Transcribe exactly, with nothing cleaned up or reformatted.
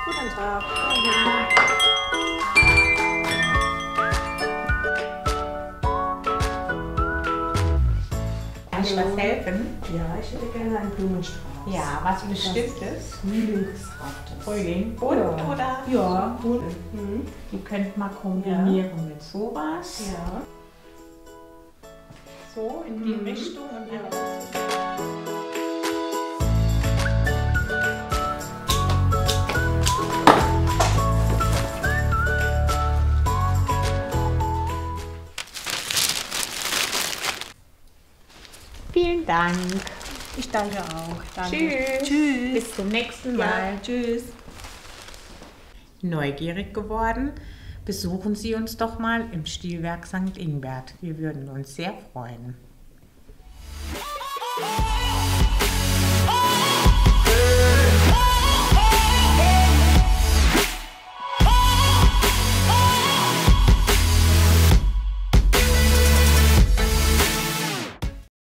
Guten Tag. Kann ich was helfen? Ja, ich hätte gerne einen Blumenstrauß. Ja, was Bestimmtes? Frühlingshaftes. Frühling. Bunt Ja. oder? Ja, bunt. Mhm. Die könnt mal kombinieren mit sowas. Ja. So in die Mhm. Richtung und Ja. dann. Vielen Dank. Ich danke auch. Danke. Tschüss. Tschüss. Bis zum nächsten Mal. Ja, tschüss. Neugierig geworden? Besuchen Sie uns doch mal im Stilwerk Sankt Ingbert. Wir würden uns sehr freuen.